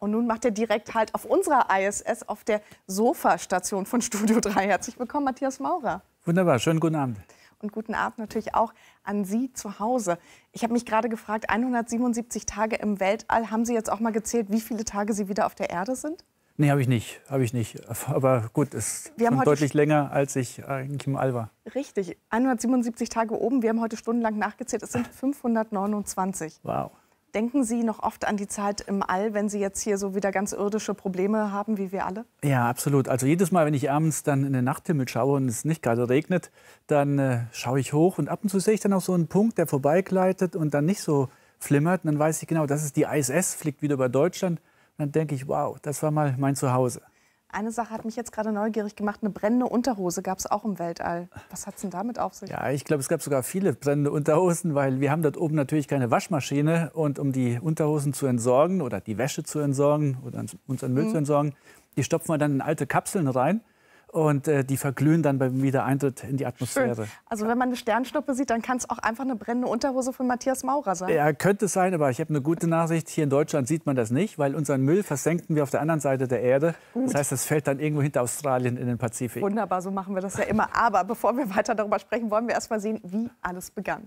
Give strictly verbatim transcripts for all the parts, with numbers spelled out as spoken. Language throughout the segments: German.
Und nun macht er direkt halt auf unserer I S S, auf der Sofastation von Studio drei. Herzlich willkommen, Matthias Maurer. Wunderbar, schönen guten Abend. Und guten Abend natürlich auch an Sie zu Hause. Ich habe mich gerade gefragt, hundertsiebenundsiebzig Tage im Weltall. Haben Sie jetzt auch mal gezählt, wie viele Tage Sie wieder auf der Erde sind? Nee, habe ich nicht, habe ich nicht. Aber gut, es ist schon deutlich länger, als ich eigentlich im All war. Richtig, hundertsiebenundsiebzig Tage oben. Wir haben heute stundenlang nachgezählt. Es sind fünfhundertneunundzwanzig. Wow. Denken Sie noch oft an die Zeit im All, wenn Sie jetzt hier so wieder ganz irdische Probleme haben, wie wir alle? Ja, absolut. Also jedes Mal, wenn ich abends dann in den Nachthimmel schaue und es nicht gerade regnet, dann äh, schaue ich hoch und ab und zu sehe ich dann auch so einen Punkt, der vorbeigleitet und dann nicht so flimmert. Und dann weiß ich genau, das ist die I S S, fliegt wieder über Deutschland. Und dann denke ich, wow, das war mal mein Zuhause. Eine Sache hat mich jetzt gerade neugierig gemacht. Eine brennende Unterhose gab es auch im Weltall. Was hat es denn damit auf sich? Ja, ich glaube, es gab sogar viele brennende Unterhosen, weil wir haben dort oben natürlich keine Waschmaschine. Und um die Unterhosen zu entsorgen oder die Wäsche zu entsorgen oder unseren Müll mhm. zu entsorgen, die stopfen wir dann in alte Kapseln rein. Und äh, die verglühen dann beim Wiedereintritt in die Atmosphäre. Schön. Also wenn man eine Sternschnuppe sieht, dann kann es auch einfach eine brennende Unterhose von Matthias Maurer sein. Ja, könnte es sein, aber ich habe eine gute Nachricht. Hier in Deutschland sieht man das nicht, weil unseren Müll versenken wir auf der anderen Seite der Erde. Gut. Das heißt, das fällt dann irgendwo hinter Australien in den Pazifik. Wunderbar, so machen wir das ja immer. Aber bevor wir weiter darüber sprechen, wollen wir erst mal sehen, wie alles begann.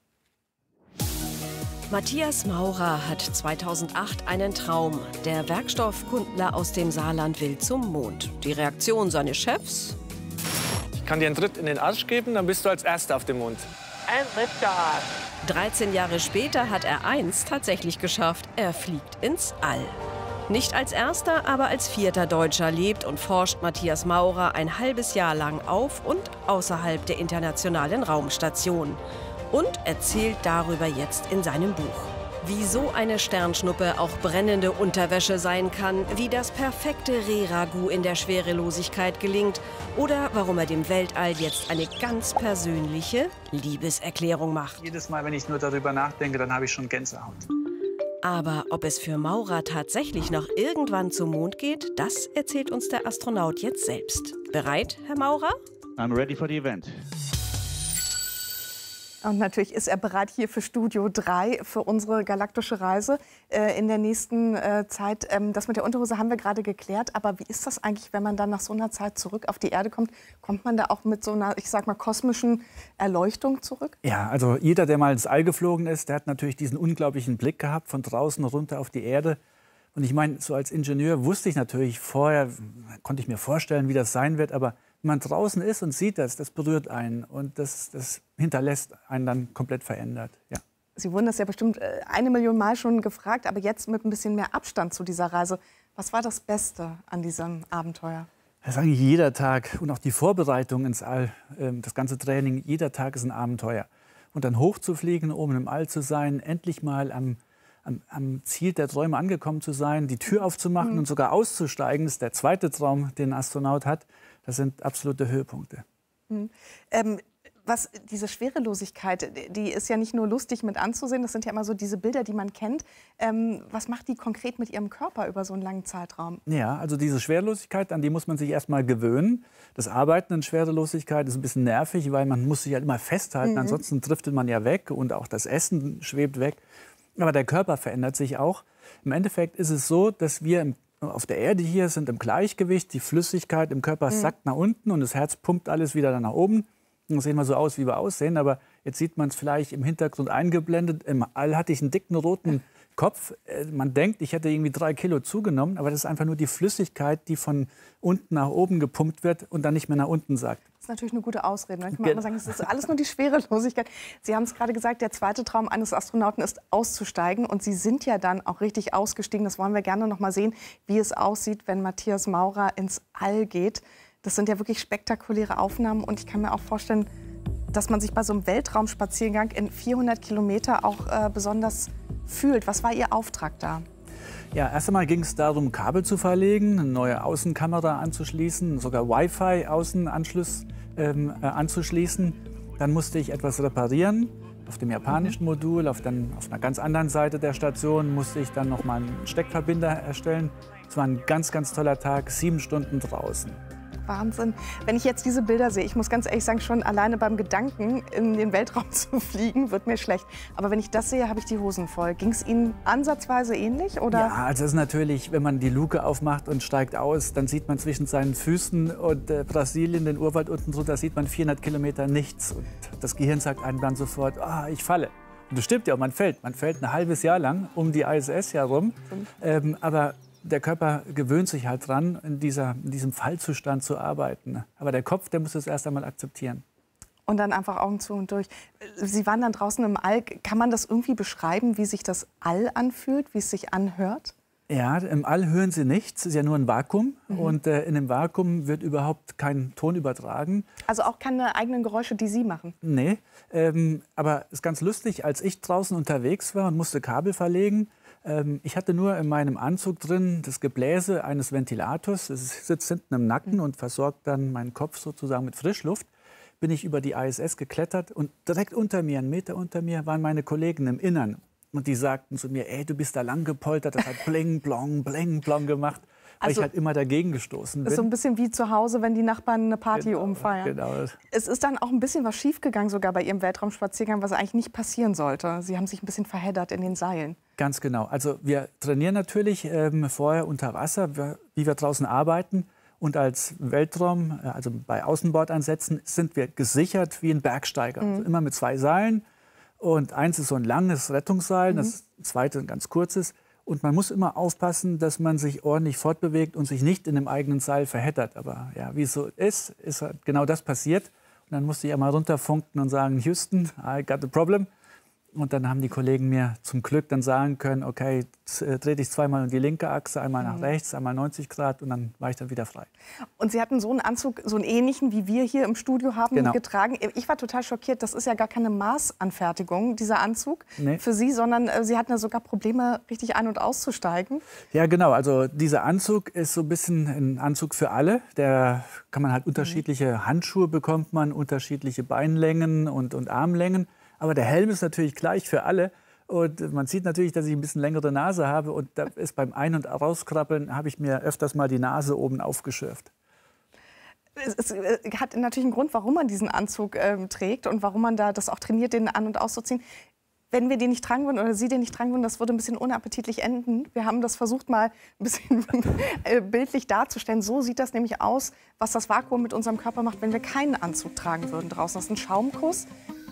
Matthias Maurer hat zweitausendacht einen Traum. Der Werkstoffkundler aus dem Saarland will zum Mond. Die Reaktion seines Chefs? Ich kann dir einen Tritt in den Arsch geben, dann bist du als Erster auf dem Mond. Ein Ritter. dreizehn Jahre später hat er eins tatsächlich geschafft. Er fliegt ins All. Nicht als Erster, aber als vierter Deutscher lebt und forscht Matthias Maurer ein halbes Jahr lang auf und außerhalb der Internationalen Raumstation. Und erzählt darüber jetzt in seinem Buch. Wie so eine Sternschnuppe auch brennende Unterwäsche sein kann, wie das perfekte Reh-Ragout in der Schwerelosigkeit gelingt oder warum er dem Weltall jetzt eine ganz persönliche Liebeserklärung macht. Jedes Mal, wenn ich nur darüber nachdenke, dann habe ich schon Gänsehaut. Aber ob es für Maurer tatsächlich noch irgendwann zum Mond geht, das erzählt uns der Astronaut jetzt selbst. Bereit, Herr Maurer? I'm ready for the event. Und natürlich ist er bereit hier für Studio drei, für unsere galaktische Reise äh, in der nächsten äh, Zeit. Ähm, das mit der Unterhose haben wir gerade geklärt. Aber wie ist das eigentlich, wenn man dann nach so einer Zeit zurück auf die Erde kommt? Kommt man da auch mit so einer, ich sag mal, kosmischen Erleuchtung zurück? Ja, also jeder, der mal ins All geflogen ist, der hat natürlich diesen unglaublichen Blick gehabt, von draußen runter auf die Erde. Und ich meine, so als Ingenieur wusste ich natürlich vorher, konnte ich mir vorstellen, wie das sein wird, aber wenn man draußen ist und sieht das, das berührt einen und das, das hinterlässt einen dann komplett verändert. Ja. Sie wurden das ja bestimmt eine Million Mal schon gefragt, aber jetzt mit ein bisschen mehr Abstand zu dieser Reise. Was war das Beste an diesem Abenteuer? Das ist eigentlich jeder Tag und auch die Vorbereitung ins All, das ganze Training, jeder Tag ist ein Abenteuer. Und dann hochzufliegen, oben im All zu sein, endlich mal am, am, am Ziel der Träume angekommen zu sein, die Tür aufzumachen mhm. und sogar auszusteigen, das ist der zweite Traum, den ein Astronaut hat. Das sind absolute Höhepunkte. Mhm. Ähm, was, diese Schwerelosigkeit, die ist ja nicht nur lustig mit anzusehen, das sind ja immer so diese Bilder, die man kennt. Ähm, was macht die konkret mit Ihrem Körper über so einen langen Zeitraum? Ja, also diese Schwerelosigkeit, an die muss man sich erst mal gewöhnen. Das Arbeiten in Schwerelosigkeit ist ein bisschen nervig, weil man muss sich halt immer festhalten, mhm. ansonsten driftet man ja weg und auch das Essen schwebt weg. Aber der Körper verändert sich auch. Im Endeffekt ist es so, dass wir im auf der Erde hier sind im Gleichgewicht, die Flüssigkeit im Körper mhm. sackt nach unten und das Herz pumpt alles wieder dann nach oben. Und das sehen wir so aus, wie wir aussehen, aber jetzt sieht man es vielleicht im Hintergrund eingeblendet. Im All hatte ich einen dicken roten Kopf. Man denkt, ich hätte irgendwie drei Kilo zugenommen, aber das ist einfach nur die Flüssigkeit, die von unten nach oben gepumpt wird und dann nicht mehr nach unten sackt. Das ist natürlich eine gute Ausrede. Dann kann man immer sagen, es ist alles nur die Schwerelosigkeit. Sie haben es gerade gesagt, der zweite Traum eines Astronauten ist, auszusteigen. Und Sie sind ja dann auch richtig ausgestiegen. Das wollen wir gerne noch mal sehen, wie es aussieht, wenn Matthias Maurer ins All geht. Das sind ja wirklich spektakuläre Aufnahmen. Und ich kann mir auch vorstellen, dass man sich bei so einem Weltraumspaziergang in vierhundert Kilometer auch äh, besonders fühlt. Was war Ihr Auftrag da? Ja, erst einmal ging es darum, Kabel zu verlegen, eine neue Außenkamera anzuschließen, sogar Wi-Fi-Außenanschluss ähm, äh, anzuschließen. Dann musste ich etwas reparieren auf dem japanischen mhm. Modul. Auf, dann, auf einer ganz anderen Seite der Station musste ich dann noch mal einen Steckverbinder erstellen. Es war ein ganz, ganz toller Tag, sieben Stunden draußen. Wahnsinn. Wenn ich jetzt diese Bilder sehe, ich muss ganz ehrlich sagen, schon alleine beim Gedanken, in den Weltraum zu fliegen, wird mir schlecht. Aber wenn ich das sehe, habe ich die Hosen voll. Ging es Ihnen ansatzweise ähnlich? Oder? Ja, also es ist natürlich, wenn man die Luke aufmacht und steigt aus, dann sieht man zwischen seinen Füßen und äh, Brasilien, den Urwald unten drunter, sieht man vierhundert Kilometer nichts. Und das Gehirn sagt einem dann sofort, ah, ich falle. Und das stimmt ja, man fällt. Man fällt ein halbes Jahr lang um die I S S herum. Ähm, aber der Körper gewöhnt sich halt dran, in, dieser, in diesem Fallzustand zu arbeiten. Aber der Kopf, der muss es erst einmal akzeptieren. Und dann einfach Augen zu und durch. Sie waren dann draußen im All. Kann man das irgendwie beschreiben, wie sich das All anfühlt, wie es sich anhört? Ja, im All hören Sie nichts. Es ist ja nur ein Vakuum. Mhm. Und äh, in dem Vakuum wird überhaupt kein Ton übertragen. Also auch keine eigenen Geräusche, die Sie machen? Nee, ähm, aber es ist ganz lustig, als ich draußen unterwegs war und musste Kabel verlegen, ähm, ich hatte nur in meinem Anzug drin das Gebläse eines Ventilators. Es sitzt hinten im Nacken Mhm. und versorgt dann meinen Kopf sozusagen mit Frischluft. Bin ich über die I S S geklettert und direkt unter mir, einen Meter unter mir, waren meine Kollegen im Innern. Und die sagten zu mir, ey, du bist da lang gepoltert, das hat bling, blong, bling, blong gemacht. Weil Also, ich halt immer dagegen gestoßen bin. Ist so ein bisschen wie zu Hause, wenn die Nachbarn eine Party Genau, umfeiern. genau. Es ist dann auch ein bisschen was schiefgegangen, sogar bei Ihrem Weltraumspaziergang, was eigentlich nicht passieren sollte. Sie haben sich ein bisschen verheddert in den Seilen. Ganz genau. Also wir trainieren natürlich ähm, vorher unter Wasser, wie wir draußen arbeiten. Und als Weltraum, also bei Außenbordeinsätzen, sind wir gesichert wie ein Bergsteiger. Mhm. Also immer mit zwei Seilen. Und eins ist so ein langes Rettungsseil, Mhm. das zweite ein ganz kurzes. Und man muss immer aufpassen, dass man sich ordentlich fortbewegt und sich nicht in dem eigenen Seil verheddert. Aber ja, wie es so ist, ist halt genau das passiert. Und dann musste ich einmal runterfunken und sagen, Houston, I got a problem. Und dann haben die Kollegen mir zum Glück dann sagen können, okay, dreh dich zweimal in die linke Achse, einmal nach rechts, einmal neunzig Grad und dann war ich dann wieder frei. Und Sie hatten so einen Anzug, so einen ähnlichen, wie wir hier im Studio haben, Genau. getragen. Ich war total schockiert, das ist ja gar keine Maßanfertigung, dieser Anzug Nee. für Sie, sondern äh, Sie hatten ja sogar Probleme, richtig ein- und auszusteigen. Ja, genau. Also dieser Anzug ist so ein bisschen ein Anzug für alle. Der kann man halt unterschiedliche Handschuhe bekommt man, unterschiedliche Beinlängen und, und Armlängen. Aber der Helm ist natürlich gleich für alle. Und man sieht natürlich, dass ich ein bisschen längere Nase habe. Und da ist beim Ein- und Rauskrabbeln habe ich mir öfters mal die Nase oben aufgeschürft. Es, es äh, hat natürlich einen Grund, warum man diesen Anzug ähm, trägt und warum man da das auch trainiert, den an- und auszuziehen. Wenn wir den nicht tragen würden oder Sie den nicht tragen würden, das würde ein bisschen unappetitlich enden. Wir haben das versucht, mal ein bisschen äh, bildlich darzustellen. So sieht das nämlich aus, was das Vakuum mit unserem Körper macht, wenn wir keinen Anzug tragen würden draußen. Das ist ein Schaumkuss,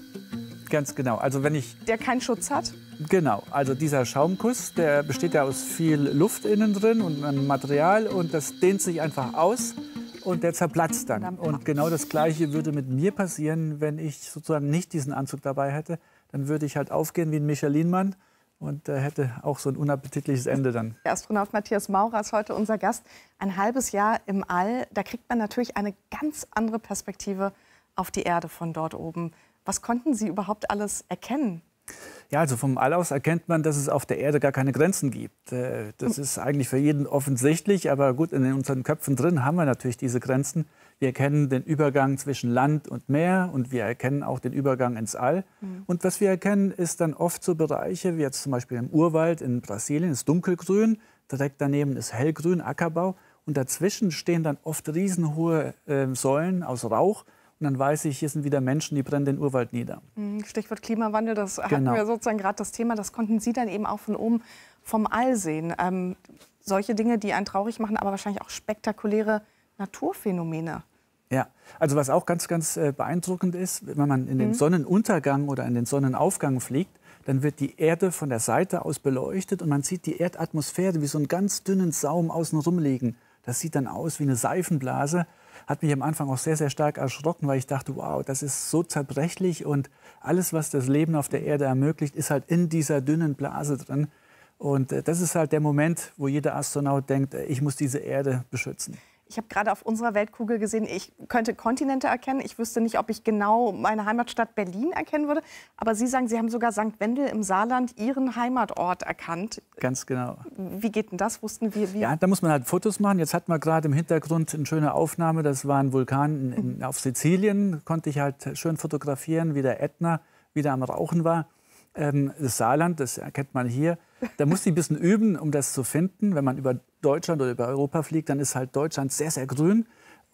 Ganz genau. Also wenn ich der keinen Schutz hat. Genau, also dieser Schaumkuss, der besteht ja aus viel Luft innen drin und einem Material und das dehnt sich einfach aus und der zerplatzt dann. Und genau das Gleiche würde mit mir passieren, wenn ich sozusagen nicht diesen Anzug dabei hätte. Dann würde ich halt aufgehen wie ein Michelin-Mann und äh, hätte auch so ein unappetitliches Ende dann. Der Astronaut Matthias Maurer ist heute unser Gast. Ein halbes Jahr im All, da kriegt man natürlich eine ganz andere Perspektive auf die Erde von dort oben. Was konnten Sie überhaupt alles erkennen? Ja, also vom All aus erkennt man, dass es auf der Erde gar keine Grenzen gibt. Äh, Das ist eigentlich für jeden offensichtlich, aber gut, in unseren Köpfen drin haben wir natürlich diese Grenzen. Wir erkennen den Übergang zwischen Land und Meer und wir erkennen auch den Übergang ins All. Mhm. Und was wir erkennen, ist dann oft so Bereiche, wie jetzt zum Beispiel im Urwald in Brasilien, ist dunkelgrün, direkt daneben ist hellgrün, Ackerbau. Und dazwischen stehen dann oft riesenhohe äh, Säulen aus Rauch. Und dann weiß ich, hier sind wieder Menschen, die brennen den Urwald nieder. Stichwort Klimawandel, das hatten Genau. wir sozusagen gerade das Thema. Das konnten Sie dann eben auch von oben vom All sehen. Ähm, solche Dinge, die einen traurig machen, aber wahrscheinlich auch spektakuläre Naturphänomene. Ja, also was auch ganz, ganz äh, beeindruckend ist, wenn man in den Mhm. Sonnenuntergang oder in den Sonnenaufgang fliegt, dann wird die Erde von der Seite aus beleuchtet und man sieht die Erdatmosphäre wie so einen ganz dünnen Saum außen rum liegen. Das sieht dann aus wie eine Seifenblase. Hat mich am Anfang auch sehr, sehr stark erschrocken, weil ich dachte, wow, das ist so zerbrechlich und alles, was das Leben auf der Erde ermöglicht, ist halt in dieser dünnen Blase drin. Und äh, das ist halt der Moment, wo jeder Astronaut denkt, äh, ich muss diese Erde beschützen. Ich habe gerade auf unserer Weltkugel gesehen, ich könnte Kontinente erkennen. Ich wüsste nicht, ob ich genau meine Heimatstadt Berlin erkennen würde. Aber Sie sagen, Sie haben sogar Sankt Wendel im Saarland, Ihren Heimatort, erkannt. Ganz genau. Wie geht denn das? Wussten wir, wie? Ja, da muss man halt Fotos machen. Jetzt hatten wir gerade im Hintergrund eine schöne Aufnahme. Das war ein Vulkan in, in, auf Sizilien. Konnte ich halt schön fotografieren, wie der Ätna wieder am Rauchen war. Ähm, das Saarland, das erkennt man hier. Da musste ich ein bisschen üben, um das zu finden. Wenn man über Deutschland oder über Europa fliegt, dann ist halt Deutschland sehr, sehr grün.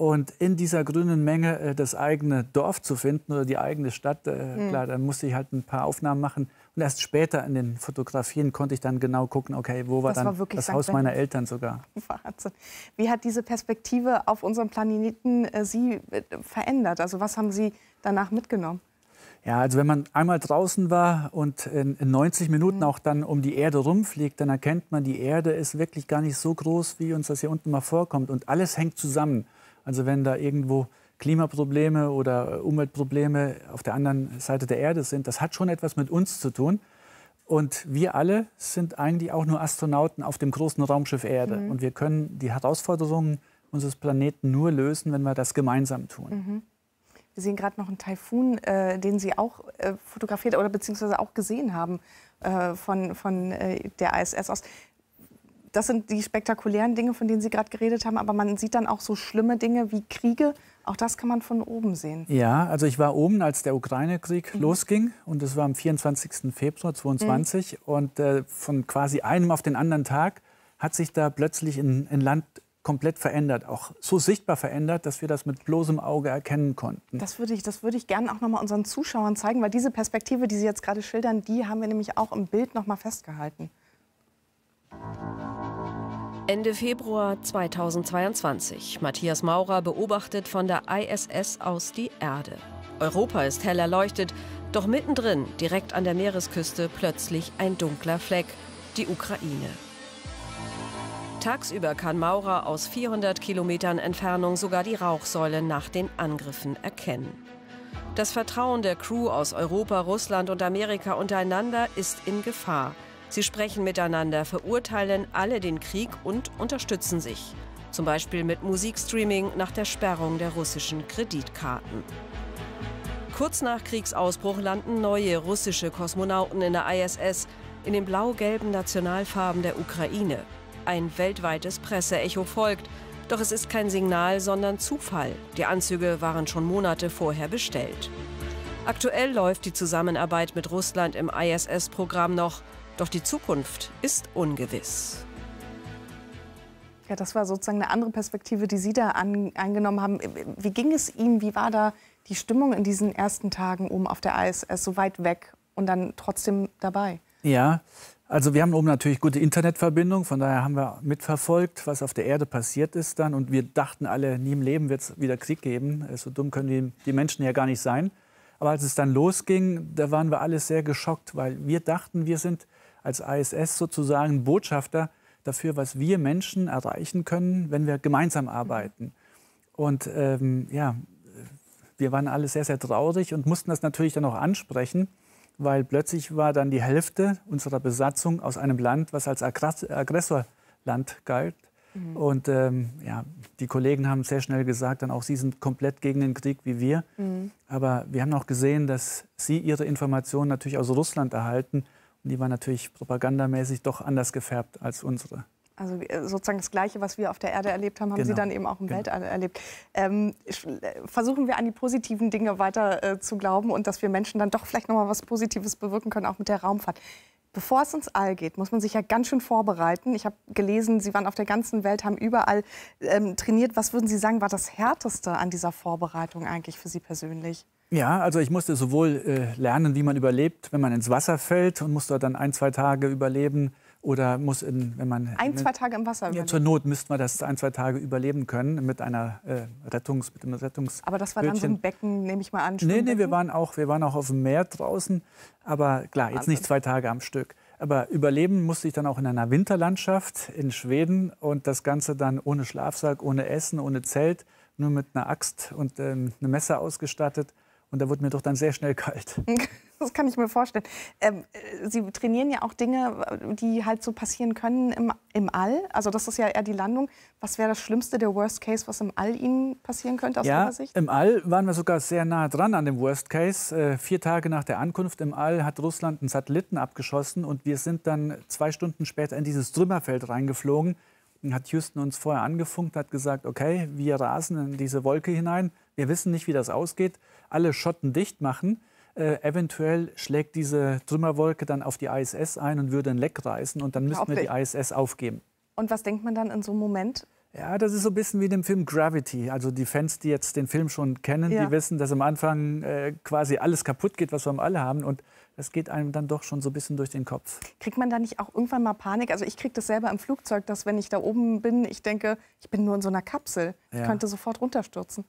Und in dieser grünen Menge äh, das eigene Dorf zu finden oder die eigene Stadt, äh, mhm. klar, dann musste ich halt ein paar Aufnahmen machen. Und erst später in den Fotografien konnte ich dann genau gucken, okay, wo war das dann war das Haus meiner Eltern sogar. Wahnsinn. Wie hat diese Perspektive auf unserem Planeten äh, Sie äh, verändert? Also was haben Sie danach mitgenommen? Ja, also wenn man einmal draußen war und in, in neunzig Minuten mhm. auch dann um die Erde rumfliegt, dann erkennt man, die Erde ist wirklich gar nicht so groß, wie uns das hier unten mal vorkommt. Und alles hängt zusammen. Also wenn da irgendwo Klimaprobleme oder Umweltprobleme auf der anderen Seite der Erde sind, das hat schon etwas mit uns zu tun. Und wir alle sind eigentlich auch nur Astronauten auf dem großen Raumschiff Erde. Mhm. Und wir können die Herausforderungen unseres Planeten nur lösen, wenn wir das gemeinsam tun. Mhm. Wir sehen gerade noch einen Taifun, äh, den Sie auch äh, fotografiert oder beziehungsweise auch gesehen haben äh, von, von äh, der I S S aus. Das sind die spektakulären Dinge, von denen Sie gerade geredet haben. Aber man sieht dann auch so schlimme Dinge wie Kriege. Auch das kann man von oben sehen. Ja, also ich war oben, als der Ukraine-Krieg mhm. losging. Und das war am vierundzwanzigsten Februar zweiundzwanzig. Mhm. Und äh, von quasi einem auf den anderen Tag hat sich da plötzlich ein, ein Land komplett verändert. Auch so sichtbar verändert, dass wir das mit bloßem Auge erkennen konnten. Das würde ich, das würde ich gerne auch noch mal unseren Zuschauern zeigen. Weil diese Perspektive, die Sie jetzt gerade schildern, die haben wir nämlich auch im Bild noch mal festgehalten. Ende Februar zweitausendzweiundzwanzig. Matthias Maurer beobachtet von der I S S aus die Erde. Europa ist hell erleuchtet, doch mittendrin, direkt an der Meeresküste, plötzlich ein dunkler Fleck, die Ukraine. Tagsüber kann Maurer aus vierhundert Kilometern Entfernung sogar die Rauchsäule nach den Angriffen erkennen. Das Vertrauen der Crew aus Europa, Russland und Amerika untereinander ist in Gefahr. Sie sprechen miteinander, verurteilen alle den Krieg und unterstützen sich. Zum Beispiel mit Musikstreaming nach der Sperrung der russischen Kreditkarten. Kurz nach Kriegsausbruch landen neue russische Kosmonauten in der I S S in den blau-gelben Nationalfarben der Ukraine. Ein weltweites Presseecho folgt. Doch es ist kein Signal, sondern Zufall. Die Anzüge waren schon Monate vorher bestellt. Aktuell läuft die Zusammenarbeit mit Russland im I S S-Programm noch. Doch die Zukunft ist ungewiss. Ja, das war sozusagen eine andere Perspektive, die Sie da an, angenommen haben. Wie ging es Ihnen? Wie war da die Stimmung in diesen ersten Tagen oben auf der I S S, so weit weg und dann trotzdem dabei? Ja, also wir haben oben natürlich gute Internetverbindung. Von daher haben wir mitverfolgt, was auf der Erde passiert ist dann. Und wir dachten alle, nie im Leben wird es wieder Krieg geben. So dumm können die, die Menschen ja gar nicht sein. Aber als es dann losging, da waren wir alle sehr geschockt, weil wir dachten, wir sind als I S S sozusagen Botschafter dafür, was wir Menschen erreichen können, wenn wir gemeinsam arbeiten. Und ähm, ja, wir waren alle sehr, sehr traurig und mussten das natürlich dann auch ansprechen, weil plötzlich war dann die Hälfte unserer Besatzung aus einem Land, was als Aggressorland galt. Mhm. Und ähm, ja, die Kollegen haben sehr schnell gesagt, dann auch sie sind komplett gegen den Krieg wie wir. Mhm. Aber wir haben auch gesehen, dass sie ihre Informationen natürlich aus Russland erhalten. Und die waren natürlich propagandamäßig doch anders gefärbt als unsere. Also sozusagen das Gleiche, was wir auf der Erde erlebt haben, haben genau. Sie dann eben auch im genau. Weltall erlebt. Ähm, versuchen wir an die positiven Dinge weiter äh, zu glauben und dass wir Menschen dann doch vielleicht noch mal was Positives bewirken können, auch mit der Raumfahrt. Bevor es ins All geht, muss man sich ja ganz schön vorbereiten. Ich habe gelesen, Sie waren auf der ganzen Welt, haben überall ähm, trainiert. Was würden Sie sagen, war das Härteste an dieser Vorbereitung eigentlich für Sie persönlich? Ja, also ich musste sowohl äh, lernen, wie man überlebt, wenn man ins Wasser fällt und muss dort dann ein, zwei Tage überleben. Oder muss, in, wenn man... Ein, zwei Tage im Wasser überleben? Ja, zur Not müsste man das ein, zwei Tage überleben können mit einer äh, Rettungs, mit einem Rettungs Aber das war dann so ein Becken, nehme ich mal an? Nee, nee, wir waren, auch, wir waren auch auf dem Meer draußen. Aber klar, jetzt also. nicht zwei Tage am Stück. Aber überleben musste ich dann auch in einer Winterlandschaft in Schweden. Und das Ganze dann ohne Schlafsack, ohne Essen, ohne Zelt. Nur mit einer Axt und ähm, einem Messer ausgestattet. Und da wurde mir doch dann sehr schnell kalt. Das kann ich mir vorstellen. Ähm, Sie trainieren ja auch Dinge, die halt so passieren können im, im All. Also das ist ja eher die Landung. Was wäre das Schlimmste, der Worst Case, was im All Ihnen passieren könnte aus ja, Ihrer Sicht? Im All waren wir sogar sehr nah dran an dem Worst Case. Äh, vier Tage nach der Ankunft im All hat Russland einen Satelliten abgeschossen. Und wir sind dann zwei Stunden später in dieses Trümmerfeld reingeflogen. Dann hat Houston uns vorher angefunkt, hat gesagt, okay, wir rasen in diese Wolke hinein. Wir wissen nicht, wie das ausgeht. Alle Schotten dicht machen. Äh, eventuell schlägt diese Trümmerwolke dann auf die I S S ein und würde ein Leck reißen. Und dann müssten wir die I S S aufgeben. Und was denkt man dann in so einem Moment? Ja, das ist so ein bisschen wie dem Film Gravity. Also die Fans, die jetzt den Film schon kennen, ja. die wissen, dass am Anfang äh, quasi alles kaputt geht, was wir alle haben. Und das geht einem dann doch schon so ein bisschen durch den Kopf. Kriegt man da nicht auch irgendwann mal Panik? Also ich kriege das selber im Flugzeug, dass wenn ich da oben bin, ich denke, ich bin nur in so einer Kapsel. Ich ja. könnte sofort runterstürzen.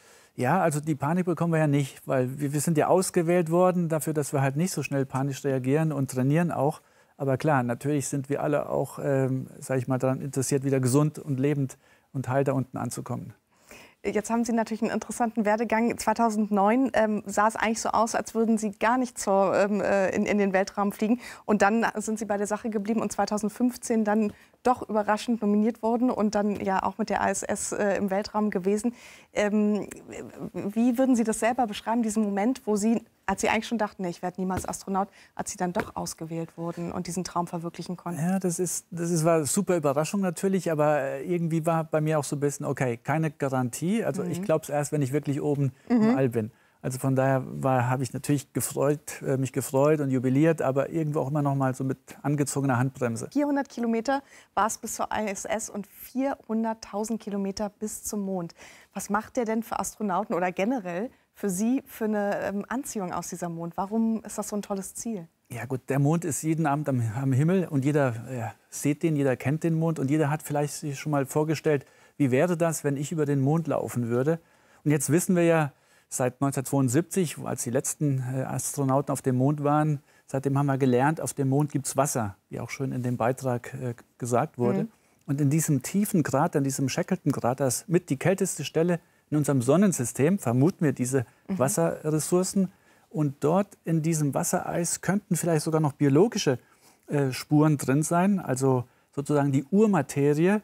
Ja, also die Panik bekommen wir ja nicht, weil wir, wir sind ja ausgewählt worden dafür, dass wir halt nicht so schnell panisch reagieren und trainieren auch. Aber klar, natürlich sind wir alle auch, ähm, sage ich mal, daran interessiert, wieder gesund und lebend und heil da unten anzukommen. Jetzt haben Sie natürlich einen interessanten Werdegang. zweitausendneun ähm, sah es eigentlich so aus, als würden Sie gar nicht zur, ähm, in, in den Weltraum fliegen. Und dann sind Sie bei der Sache geblieben und zweitausendfünfzehn dann doch überraschend nominiert worden und dann ja auch mit der I S S äh, im Weltraum gewesen. Ähm, wie würden Sie das selber beschreiben, diesen Moment, wo Sie, als Sie eigentlich schon dachten, nee, ich werde niemals Astronaut, als Sie dann doch ausgewählt wurden und diesen Traum verwirklichen konnten? Ja, das ist, das ist, war eine super Überraschung natürlich, aber irgendwie war bei mir auch so ein bisschen, okay, keine Garantie. Also mhm. ich glaube es erst, wenn ich wirklich oben mhm. im All bin. Also von daher habe ich natürlich gefreut, äh, mich gefreut und jubiliert, aber irgendwo auch immer noch mal so mit angezogener Handbremse. vierhundert Kilometer war es bis zur I S S und vierhunderttausend Kilometer bis zum Mond. Was macht der denn für Astronauten oder generell für Sie für eine ähm, Anziehung aus dieser Mond? Warum ist das so ein tolles Ziel? Ja gut, der Mond ist jeden Abend am, am Himmel und jeder ja, sieht den, jeder kennt den Mond und jeder hat vielleicht sich schon mal vorgestellt, wie wäre das, wenn ich über den Mond laufen würde? Und jetzt wissen wir ja, seit neunzehnhundertzweiundsiebzig, als die letzten äh, Astronauten auf dem Mond waren, seitdem haben wir gelernt, auf dem Mond gibt es Wasser, wie auch schön in dem Beitrag äh, gesagt wurde. Mhm. Und in diesem tiefen Krater, in diesem Shackleton-Krater, das ist mit die kälteste Stelle in unserem Sonnensystem, vermuten wir diese mhm. Wasserressourcen. Und dort in diesem Wassereis könnten vielleicht sogar noch biologische äh, Spuren drin sein, also sozusagen die Urmaterie,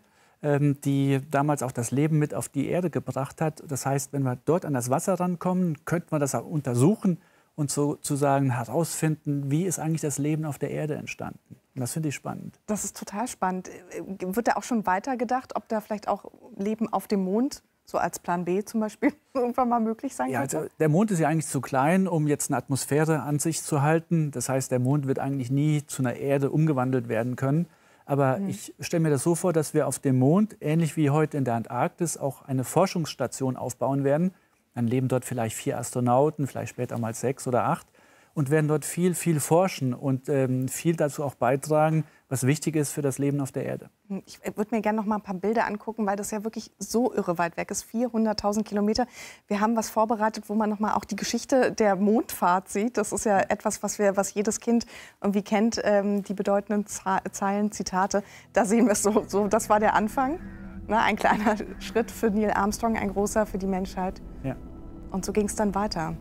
die damals auch das Leben mit auf die Erde gebracht hat. Das heißt, wenn wir dort an das Wasser rankommen, könnten wir das auch untersuchen und sozusagen herausfinden, wie ist eigentlich das Leben auf der Erde entstanden. Und das finde ich spannend. Das ist total spannend. Wird da auch schon weitergedacht, ob da vielleicht auch Leben auf dem Mond, so als Plan B zum Beispiel, irgendwann mal möglich sein ja, könnte? Also der Mond ist ja eigentlich zu klein, um jetzt eine Atmosphäre an sich zu halten. Das heißt, der Mond wird eigentlich nie zu einer Erde umgewandelt werden können. Aber mhm. ich stelle mir das so vor, dass wir auf dem Mond, ähnlich wie heute in der Antarktis, auch eine Forschungsstation aufbauen werden. Dann leben dort vielleicht vier Astronauten, vielleicht später mal sechs oder acht und werden dort viel, viel forschen und ähm, viel dazu auch beitragen, was wichtig ist für das Leben auf der Erde. Ich würde mir gerne noch mal ein paar Bilder angucken, weil das ja wirklich so irre weit weg ist, vierhunderttausend Kilometer. Wir haben was vorbereitet, wo man noch mal auch die Geschichte der Mondfahrt sieht. Das ist ja etwas, was, wir, was jedes Kind irgendwie kennt, ähm, die bedeutenden Zeilen, Zitate. Da sehen wir es so, so, das war der Anfang. Ne, ein kleiner Schritt für Neil Armstrong, ein großer für die Menschheit. Ja. Und so ging es dann weiter.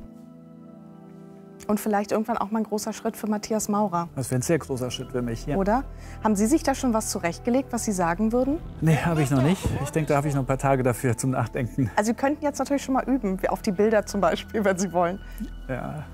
Und vielleicht irgendwann auch mal ein großer Schritt für Matthias Maurer. Das wäre ein sehr großer Schritt für mich, ja. Oder? Haben Sie sich da schon was zurechtgelegt, was Sie sagen würden? Nee, habe ich noch nicht. Ich denke, da habe ich noch ein paar Tage dafür zum Nachdenken. Also Sie könnten jetzt natürlich schon mal üben, wie auf die Bilder zum Beispiel, wenn Sie wollen. Ja.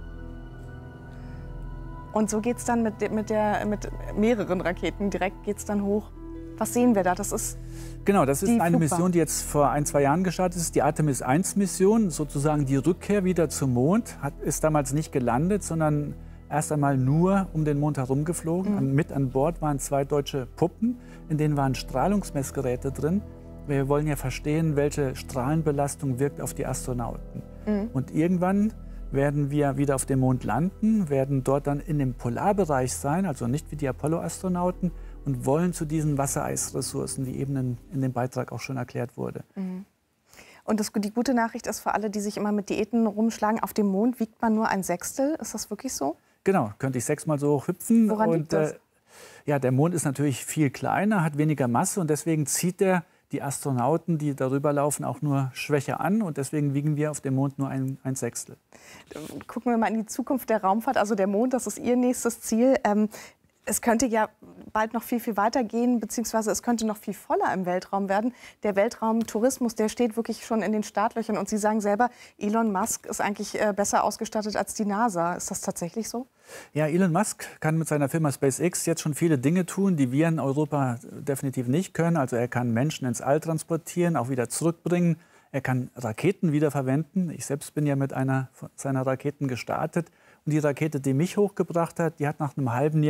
Und so geht es dann mit, mit, der, mit mehreren Raketen. Direkt geht es dann hoch. Was sehen wir da? Das ist Genau, das ist eine Flugbahn. Mission, die jetzt vor ein, zwei Jahren gestartet ist, die Artemis eins Mission, sozusagen die Rückkehr wieder zum Mond. Hat, ist damals nicht gelandet, sondern erst einmal nur um den Mond herum geflogen. Mhm. Mit an Bord waren zwei deutsche Puppen, in denen waren Strahlungsmessgeräte drin. Wir wollen ja verstehen, welche Strahlenbelastung wirkt auf die Astronauten. Mhm. Und irgendwann werden wir wieder auf dem Mond landen, werden dort dann in dem Polarbereich sein, also nicht wie die Apollo-Astronauten, und wollen zu diesen Wassereisressourcen, wie eben in, in dem Beitrag auch schon erklärt wurde. Mhm. Und das, die gute Nachricht ist für alle, die sich immer mit Diäten rumschlagen, auf dem Mond wiegt man nur ein Sechstel. Ist das wirklich so? Genau, könnte ich sechsmal so hoch hüpfen. Woran und, liegt das? Äh, ja, der Mond ist natürlich viel kleiner, hat weniger Masse und deswegen zieht er die Astronauten, die darüber laufen, auch nur schwächer an. Und deswegen wiegen wir auf dem Mond nur ein, ein Sechstel. Gucken wir mal in die Zukunft der Raumfahrt. Also der Mond, das ist Ihr nächstes Ziel. Ähm, Es könnte ja bald noch viel, viel weiter gehen, beziehungsweise es könnte noch viel voller im Weltraum werden. Der Weltraumtourismus, der steht wirklich schon in den Startlöchern. Und Sie sagen selber, Elon Musk ist eigentlich äh, besser ausgestattet als die NASA. Ist das tatsächlich so? Ja, Elon Musk kann mit seiner Firma SpaceX jetzt schon viele Dinge tun, die wir in Europa definitiv nicht können. Also er kann Menschen ins All transportieren, auch wieder zurückbringen. Er kann Raketen wiederverwenden. Ich selbst bin ja mit einer seiner Raketen gestartet. Und die Rakete, die mich hochgebracht hat, die hat nach einem halben Jahr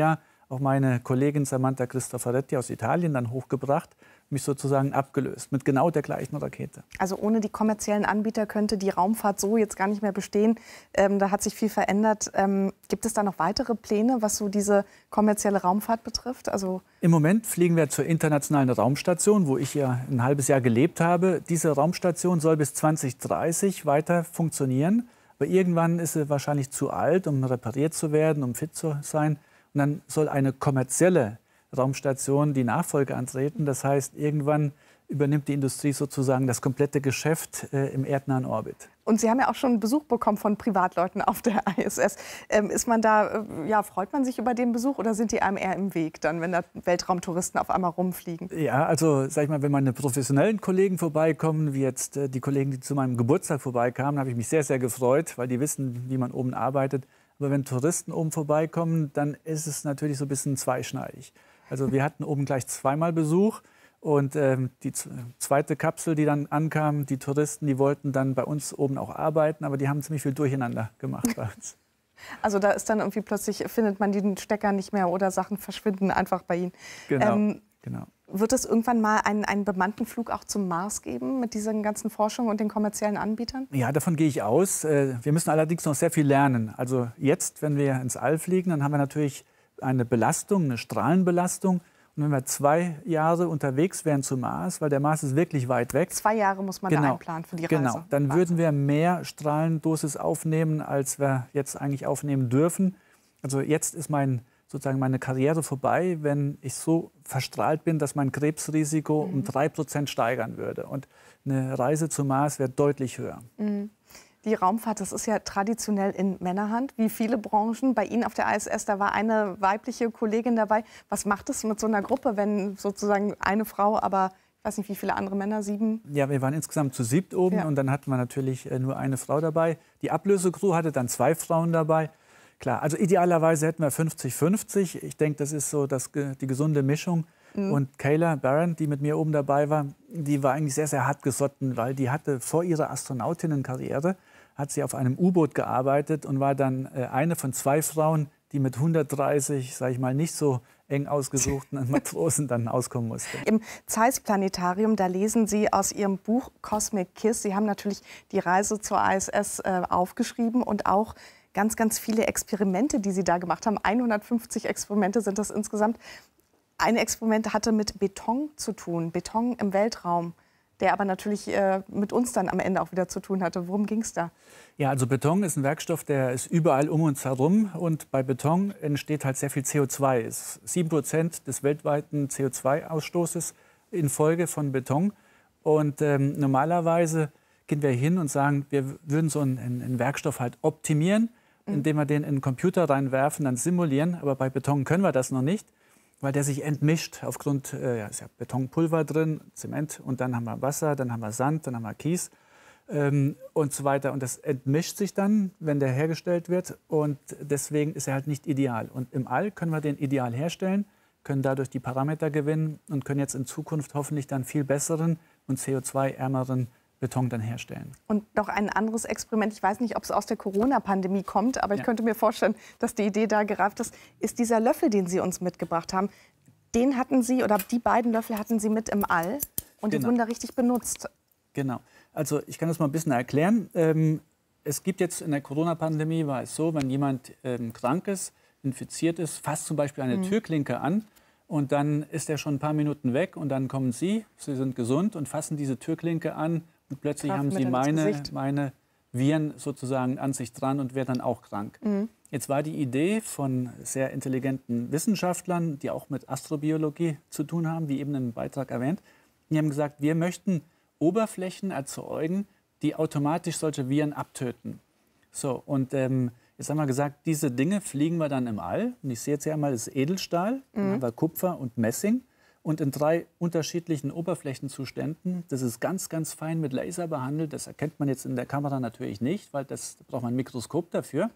auch meine Kollegin Samantha Cristoforetti aus Italien dann hochgebracht, mich sozusagen abgelöst mit genau der gleichen Rakete. Also ohne die kommerziellen Anbieter könnte die Raumfahrt so jetzt gar nicht mehr bestehen. Ähm, da hat sich viel verändert. Ähm, gibt es da noch weitere Pläne, was so diese kommerzielle Raumfahrt betrifft? Also im Moment fliegen wir zur internationalen Raumstation, wo ich ja ein halbes Jahr gelebt habe. Diese Raumstation soll bis zwanzig dreißig weiter funktionieren. Aber irgendwann ist sie wahrscheinlich zu alt, um repariert zu werden, um fit zu sein. Und dann soll eine kommerzielle Raumstation die Nachfolge antreten. Das heißt, irgendwann übernimmt die Industrie sozusagen das komplette Geschäft äh, im erdnahen Orbit. Und Sie haben ja auch schon Besuch bekommen von Privatleuten auf der I S S. Ähm, ist man da, äh, ja, freut man sich über den Besuch oder sind die einem eher im Weg, dann, wenn da Weltraumtouristen auf einmal rumfliegen? Ja, also sag ich mal, wenn meine professionellen Kollegen vorbeikommen, wie jetzt äh, die Kollegen, die zu meinem Geburtstag vorbeikamen, habe ich mich sehr, sehr gefreut, weil die wissen, wie man oben arbeitet. Aber wenn Touristen oben vorbeikommen, dann ist es natürlich so ein bisschen zweischneidig. Also wir hatten oben gleich zweimal Besuch. Und ähm, die zweite Kapsel, die dann ankam, die Touristen, die wollten dann bei uns oben auch arbeiten, aber die haben ziemlich viel Durcheinander gemacht bei uns. Also da ist dann irgendwie plötzlich, findet man den Stecker nicht mehr oder Sachen verschwinden einfach bei Ihnen. Genau, ähm, genau. Wird es irgendwann mal einen, einen bemannten Flug auch zum Mars geben mit dieser ganzen Forschung und den kommerziellen Anbietern? Ja, davon gehe ich aus. Wir müssen allerdings noch sehr viel lernen. Also jetzt, wenn wir ins All fliegen, dann haben wir natürlich eine Belastung, eine Strahlenbelastung. Und wenn wir zwei Jahre unterwegs wären zum Mars, weil der Mars ist wirklich weit weg. Zwei Jahre muss man genau, da einplanen für die Reise. Genau, dann Wahnsinn. würden wir mehr Strahlendosis aufnehmen, als wir jetzt eigentlich aufnehmen dürfen. Also jetzt ist mein, sozusagen meine Karriere vorbei, wenn ich so verstrahlt bin, dass mein Krebsrisiko mhm. um drei Prozent steigern würde. Und eine Reise zum Mars wäre deutlich höher. Mhm. Die Raumfahrt, das ist ja traditionell in Männerhand, wie viele Branchen. Bei Ihnen auf der I S S, da war eine weibliche Kollegin dabei. Was macht es mit so einer Gruppe, wenn sozusagen eine Frau, aber ich weiß nicht, wie viele andere Männer, sieben? Ja, wir waren insgesamt zu siebt oben ja. und dann hatten wir natürlich nur eine Frau dabei. Die Ablösecrew hatte dann zwei Frauen dabei. Klar, also idealerweise hätten wir fünfzig fünfzig. Ich denke, das ist so das, die gesunde Mischung. Mhm. Und Kayla Barron, die mit mir oben dabei war, die war eigentlich sehr, sehr hart gesotten, weil die hatte vor ihrer Astronautinnenkarriere, hat sie auf einem U-Boot gearbeitet und war dann äh, eine von zwei Frauen, die mit hundertdreißig, sage ich mal, nicht so eng ausgesuchten Matrosen dann auskommen musste. Im Zeiss-Planetarium, da lesen Sie aus Ihrem Buch Cosmic Kiss. Sie haben natürlich die Reise zur I S S äh, aufgeschrieben und auch ganz, ganz viele Experimente, die Sie da gemacht haben. hundertfünfzig Experimente sind das insgesamt. Ein Experiment hatte mit Beton zu tun, Beton im Weltraum, der aber natürlich äh, mit uns dann am Ende auch wieder zu tun hatte. Worum ging es da? Ja, also Beton ist ein Werkstoff, der ist überall um uns herum. Und bei Beton entsteht halt sehr viel C O zwei. Es ist sieben Prozent des weltweiten C O zwei Ausstoßes infolge von Beton. Und ähm, normalerweise gehen wir hin und sagen, wir würden so einen, einen Werkstoff halt optimieren, mhm. indem wir den in den Computer reinwerfen, dann simulieren. Aber bei Beton können wir das noch nicht, weil der sich entmischt aufgrund, äh, ja, ist ja Betonpulver drin, Zement und dann haben wir Wasser, dann haben wir Sand, dann haben wir Kies ähm, und so weiter. Und das entmischt sich dann, wenn der hergestellt wird und deswegen ist er halt nicht ideal. Und im All können wir den ideal herstellen, können dadurch die Parameter gewinnen und können jetzt in Zukunft hoffentlich dann viel besseren und C O zwei ärmeren Beton dann herstellen. Und noch ein anderes Experiment, ich weiß nicht, ob es aus der Corona-Pandemie kommt, aber ich ja. könnte mir vorstellen, dass die Idee da gereift ist, ist dieser Löffel, den Sie uns mitgebracht haben. Den hatten Sie, oder die beiden Löffel hatten Sie mit im All und genau. die wurden da richtig benutzt. Genau. Also ich kann das mal ein bisschen erklären. Ähm, es gibt jetzt in der Corona-Pandemie, war es so, wenn jemand ähm, krank ist, infiziert ist, fasst zum Beispiel eine mhm. Türklinke an und dann ist er schon ein paar Minuten weg und dann kommen Sie, Sie sind gesund und fassen diese Türklinke an. Und plötzlich haben Sie meine, meine Viren sozusagen an sich dran und werden dann auch krank. Mhm. Jetzt war die Idee von sehr intelligenten Wissenschaftlern, die auch mit Astrobiologie zu tun haben, wie eben im Beitrag erwähnt. Die haben gesagt, wir möchten Oberflächen erzeugen, die automatisch solche Viren abtöten. So, und ähm, jetzt haben wir gesagt, diese Dinge fliegen wir dann im All. Und ich sehe jetzt hier einmal, das ist Edelstahl, mhm. dann haben wir Kupfer und Messing. Und in drei unterschiedlichen Oberflächenzuständen. Das ist ganz, ganz fein mit Laser behandelt. Das erkennt man jetzt in der Kamera natürlich nicht, weil das da braucht man ein Mikroskop dafür.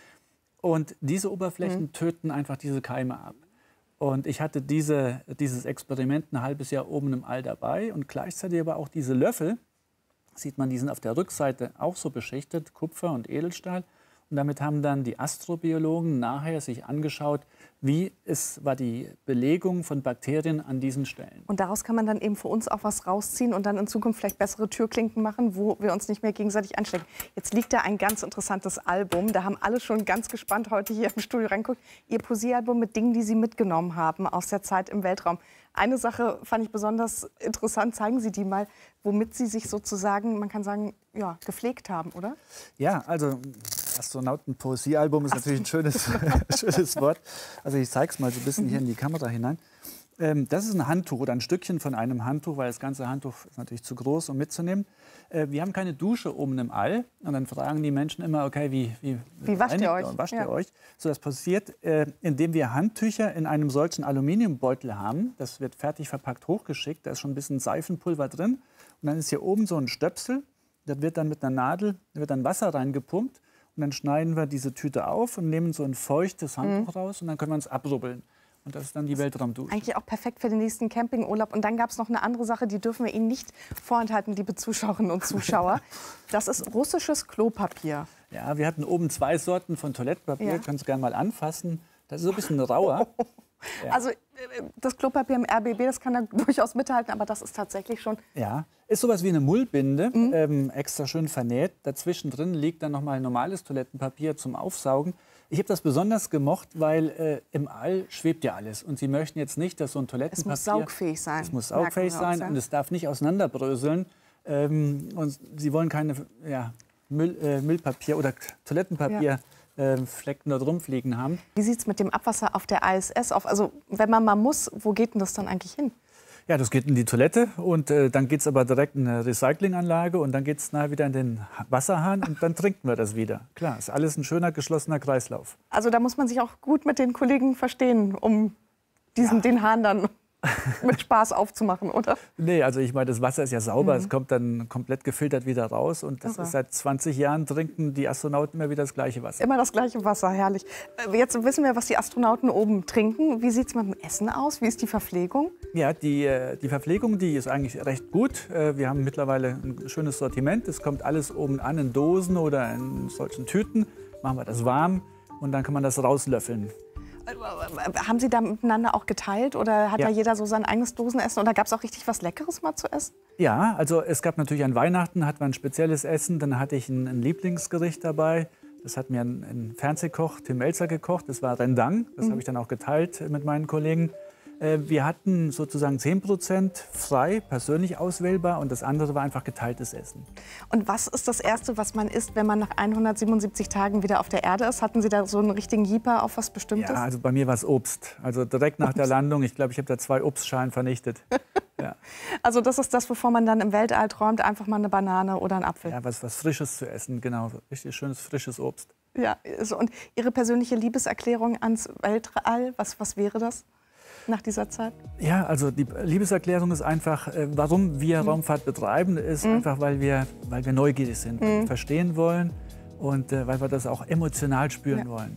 Und diese Oberflächen mhm. töten einfach diese Keime ab. Und ich hatte diese, dieses Experiment ein halbes Jahr oben im All dabei. Und gleichzeitig aber auch diese Löffel, sieht man, die sind auf der Rückseite auch so beschichtet, Kupfer und Edelstahl. Und damit haben dann die Astrobiologen nachher sich angeschaut, wie es war die Belegung von Bakterien an diesen Stellen. Und daraus kann man dann eben für uns auch was rausziehen und dann in Zukunft vielleicht bessere Türklinken machen, wo wir uns nicht mehr gegenseitig anstecken. Jetzt liegt da ein ganz interessantes Album. Da haben alle schon ganz gespannt heute hier im Studio reingeguckt. Ihr Poesiealbum mit Dingen, die Sie mitgenommen haben aus der Zeit im Weltraum. Eine Sache fand ich besonders interessant. Zeigen Sie die mal, womit Sie sich sozusagen, man kann sagen, ja, gepflegt haben, oder? Ja, also Astronauten-Poesiealbum ist natürlich ein schönes, schönes Wort. Also ich zeige es mal so ein bisschen hier in die Kamera hinein. Ähm, das ist ein Handtuch oder ein Stückchen von einem Handtuch, weil das ganze Handtuch ist natürlich zu groß, um mitzunehmen. Äh, wir haben keine Dusche oben im All. Und dann fragen die Menschen immer, okay, wie, wie, wie wascht ihr euch? Wascht ja. ihr euch? So, das passiert, äh, indem wir Handtücher in einem solchen Aluminiumbeutel haben. Das wird fertig verpackt hochgeschickt. Da ist schon ein bisschen Seifenpulver drin. Und dann ist hier oben so ein Stöpsel. Da wird dann mit einer Nadel da wird dann Wasser reingepumpt. Und dann schneiden wir diese Tüte auf und nehmen so ein feuchtes Handtuch mhm. raus und dann können wir uns abrubbeln. Und das ist dann die Weltraumdusche. Eigentlich auch perfekt für den nächsten Campingurlaub. Und dann gab es noch eine andere Sache, die dürfen wir Ihnen nicht vorenthalten, liebe Zuschauerinnen und Zuschauer. Das ist russisches Klopapier. Ja, wir hatten oben zwei Sorten von Toilettenpapier. Ja. Kannst du gerne mal anfassen. Das ist so ein bisschen rauer. Ja. Also das Klopapier im R B B, das kann er durchaus mithalten, aber das ist tatsächlich schon... Ja, ist sowas wie eine Mullbinde, mhm. ähm, extra schön vernäht. Dazwischen drin liegt dann noch mal normales Toilettenpapier zum Aufsaugen. Ich habe das besonders gemocht, weil äh, im All schwebt ja alles. Und Sie möchten jetzt nicht, dass so ein Toilettenpapier... Es muss saugfähig sein. Es muss saugfähig sein und es darf nicht auseinanderbröseln. Ähm, und Sie wollen keine ja, Müll, äh, Müllpapier oder Toilettenpapier... Ja. Flecken dort rumfliegen haben. Wie sieht es mit dem Abwasser auf der I S S auf? Also wenn man mal muss, wo geht denn das dann eigentlich hin? Ja, das geht in die Toilette und äh, dann geht es aber direkt in eine Recyclinganlage und dann geht es nachher wieder in den Wasserhahn und dann trinken wir das wieder. Klar, ist alles ein schöner, geschlossener Kreislauf. Also da muss man sich auch gut mit den Kollegen verstehen, um diesen, ja. den Hahn dann mit Spaß aufzumachen, oder? Nee, also ich meine, das Wasser ist ja sauber, mhm. es kommt dann komplett gefiltert wieder raus und das okay. ist seit zwanzig Jahren trinken die Astronauten immer wieder das gleiche Wasser. Immer das gleiche Wasser, herrlich. Jetzt wissen wir, was die Astronauten oben trinken. Wie sieht es mit dem Essen aus? Wie ist die Verpflegung? Ja, die, die Verpflegung, die ist eigentlich recht gut. Wir haben mittlerweile ein schönes Sortiment. Es kommt alles oben an in Dosen oder in solchen Tüten. Machen wir das warm und dann kann man das rauslöffeln. Haben Sie da miteinander auch geteilt oder hat ja. da jeder so sein eigenes Dosenessen oder gab es auch richtig was Leckeres mal zu essen? Ja, also es gab natürlich an Weihnachten hat man ein spezielles Essen, dann hatte ich ein, ein Lieblingsgericht dabei. Das hat mir ein, ein Fernsehkoch, Tim Melzer, gekocht. Das war Rendang, das mhm. habe ich dann auch geteilt mit meinen Kollegen. Wir hatten sozusagen zehn Prozent frei, persönlich auswählbar und das andere war einfach geteiltes Essen. Und was ist das Erste, was man isst, wenn man nach hundertsiebenundsiebzig Tagen wieder auf der Erde ist? Hatten Sie da so einen richtigen Jeeper auf was Bestimmtes? Ja, also bei mir war es Obst. Also direkt nach Obst. der Landung, ich glaube, ich habe da zwei Obstschalen vernichtet. Ja. Also das ist das, wovor man dann im Weltall träumt, einfach mal eine Banane oder einen Apfel. Ja, was, was Frisches zu essen, genau, richtig schönes, frisches Obst. Ja, und Ihre persönliche Liebeserklärung ans Weltall, was, was wäre das? Nach dieser Zeit? Ja, also die Liebeserklärung ist einfach, äh, warum wir mhm. Raumfahrt betreiben, ist mhm. einfach, weil wir, weil wir neugierig sind, mhm. weil wir verstehen wollen und äh, weil wir das auch emotional spüren ja. wollen.